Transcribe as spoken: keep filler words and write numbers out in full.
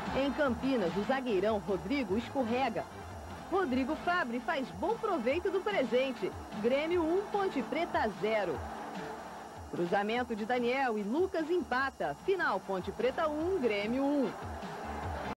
Em Campinas, o zagueirão Rodrigo escorrega. Rodrigo Fabre faz bom proveito do presente. Grêmio um, Ponte Preta zero. Cruzamento de Daniel e Lucas empata. Final, Ponte Preta um, Grêmio um.